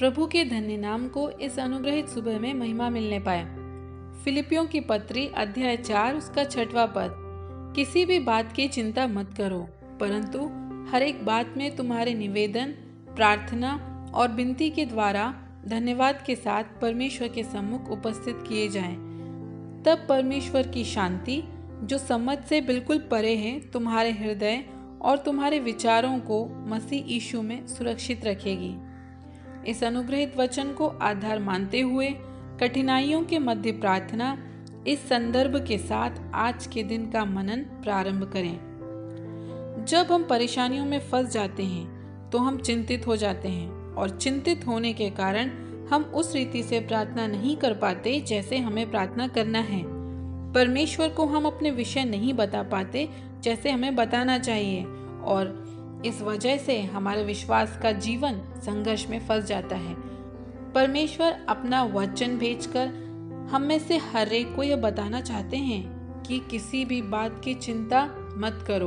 प्रभु के धन्य नाम को इस अनुग्रहित सुबह में महिमा मिलने पाए। फिलिपियों की पत्री अध्याय 4 उसका 6वां पद, किसी भी बात की चिंता मत करो, परंतु हर एक बात में तुम्हारे निवेदन, प्रार्थना और विनती के द्वारा धन्यवाद के साथ परमेश्वर के सम्मुख उपस्थित किए जाएं। तब परमेश्वर की शांति, जो समझ से बिल्कुल परे है, तुम्हारे हृदय और तुम्हारे विचारों को मसीह यीशु में सुरक्षित रखेगी। इस अनुग्रहित वचन को आधार मानते हुए कठिनाइयों के मध्य प्रार्थना इस संदर्भ के साथ आज के दिन का मनन प्रारंभ करें। जब हम परेशानियों में फंस जाते हैं तो हम चिंतित हो जाते हैं और चिंतित होने के कारण हम उस रीति से प्रार्थना नहीं कर पाते जैसे हमें प्रार्थना करना है। परमेश्वर को हम अपने विषय नहीं बता पाते जैसे हमें बताना चाहिए और इस वजह से हमारे विश्वास का जीवन संघर्ष में फंस जाता है। परमेश्वर अपना वचन भेजकर हम में से हर एक को यह बताना चाहते हैं कि किसी भी बात की चिंता मत करो।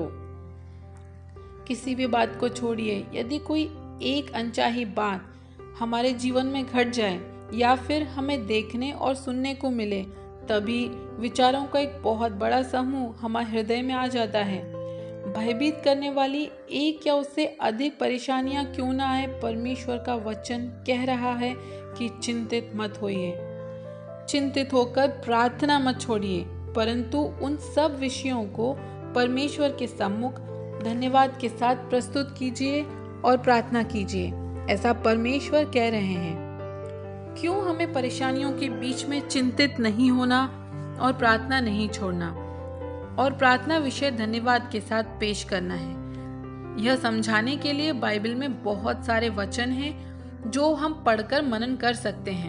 किसी भी बात को छोड़िए। यदि कोई एक अनचाही बात हमारे जीवन में घट जाए या फिर हमें देखने और सुनने को मिले, तभी विचारों का एक बहुत बड़ा समूह हमारे हृदय में आ जाता है। भयभीत करने वाली एक या उससे अधिक परेशानियां क्यों ना आए, परमेश्वर का वचन कह रहा है कि चिंतित मत होइए। चिंतित होकर प्रार्थना मत छोड़िए, परंतु उन सब विषयों को परमेश्वर के सम्मुख धन्यवाद के साथ प्रस्तुत कीजिए और प्रार्थना कीजिए। ऐसा परमेश्वर कह रहे हैं। क्यों हमें परेशानियों के बीच में चिंतित नहीं होना और प्रार्थना नहीं छोड़ना और प्रार्थना विषय धन्यवाद के साथ पेश करना है? यह समझाने के लिए बाइबल में बहुत सारे वचन हैं जो हम पढ़कर मनन कर सकते हैं।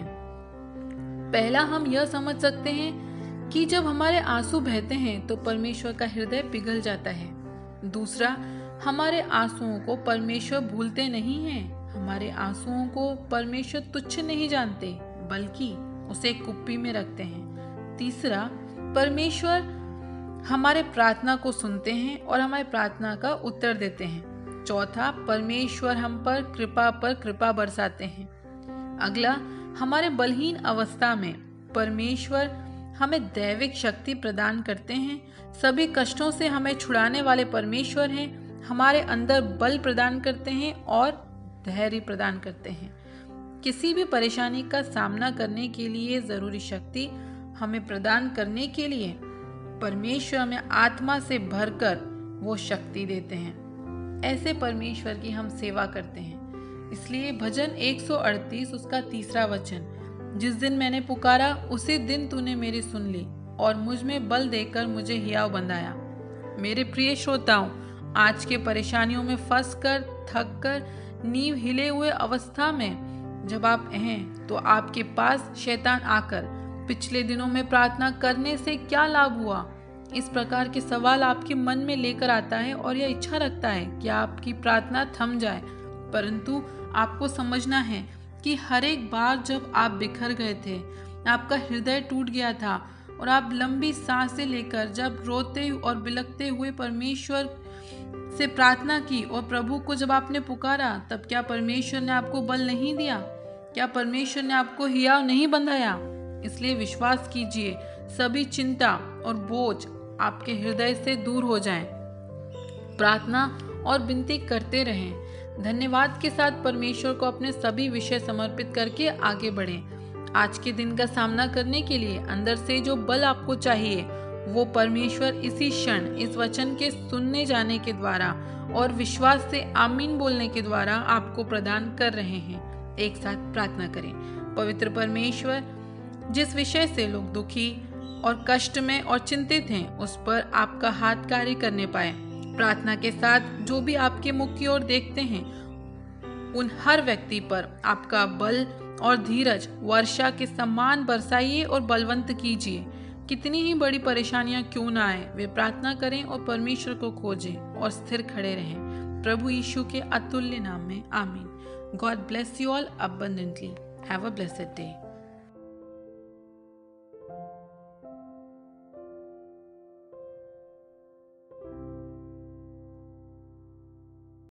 पहला, हम यह समझ सकते हैं कि जब हमारे आंसू बहते हैं तो परमेश्वर का हृदय पिघल जाता है। दूसरा, हमारे आंसुओं को परमेश्वर भूलते नहीं हैं। हमारे आंसुओं को परमेश्वर तुच्छ नहीं जानते, बल्कि उसे कुप्पी में रखते हैं। तीसरा, परमेश्वर हमारे प्रार्थना को सुनते हैं और हमारे प्रार्थना का उत्तर देते हैं। चौथा, परमेश्वर हम पर कृपा बरसाते हैं। अगला, हमारे बलहीन अवस्था में परमेश्वर हमें दैविक शक्ति प्रदान करते हैं। सभी कष्टों से हमें छुड़ाने वाले परमेश्वर हैं, हमारे अंदर बल प्रदान करते हैं और धैर्य प्रदान करते हैं। किसी भी परेशानी का सामना करने के लिए जरूरी शक्ति हमें प्रदान करने के लिए परमेश्वर हमें आत्मा से भरकर वो शक्ति देते हैं। ऐसे परमेश्वर की हम सेवा करते हैं। इसलिए भजन 138 उसका 3रा वचन, जिस दिन मैंने पुकारा उसी दिन तूने मेरी सुन ली और मुझ में बल देकर मुझे हियाव बंधाया। मेरे प्रिय श्रोताओं, आज के परेशानियों में फंस कर, थक कर, नींव हिले हुए अवस्था में जब आप हैं तो आपके पास शैतान आकर पिछले दिनों में प्रार्थना करने से क्या लाभ हुआ, इस प्रकार के सवाल आपके मन में लेकर आता है और यह इच्छा रखता है कि आपकी प्रार्थना थम जाए। परंतु आपको समझना है कि हर एक बार जब आप बिखर गए थे, आपका हृदय टूट गया था और आप लंबी सांसें लेकर जब रोते और बिलखते हुए परमेश्वर से प्रार्थना की और प्रभु को जब आपने पुकारा, तब क्या परमेश्वर ने आपको बल नहीं दिया? क्या परमेश्वर ने आपको हियाव नहीं बंधाया? इसलिए विश्वास कीजिए, सभी चिंता और बोझ आपके हृदय से दूर हो जाएं। प्रार्थना और विनती करते रहें। धन्यवाद के साथ परमेश्वर को अपने सभी विषय समर्पित करके आगे बढ़ें। आज के दिन का सामना करने के लिए अंदर से जो बल आपको चाहिए वो परमेश्वर इसी क्षण इस वचन के सुनने जाने के द्वारा और विश्वास से आमीन बोलने के द्वारा आपको प्रदान कर रहे हैं। एक साथ प्रार्थना करें। पवित्र परमेश्वर, जिस विषय से लोग दुखी और कष्ट में और चिंतित हैं, उस पर आपका हाथ कार्य करने पाए। प्रार्थना के साथ जो भी आपके मुख की ओर देखते हैं, उन हर व्यक्ति पर आपका बल और धीरज वर्षा के समान बरसाइए और बलवंत कीजिए। कितनी ही बड़ी परेशानियां क्यों ना आए, वे प्रार्थना करें और परमेश्वर को खोजें और स्थिर खड़े रहें। प्रभु यीशु के अतुल्य नाम में आमीन। God bless you all abundantly. Have a blessed day.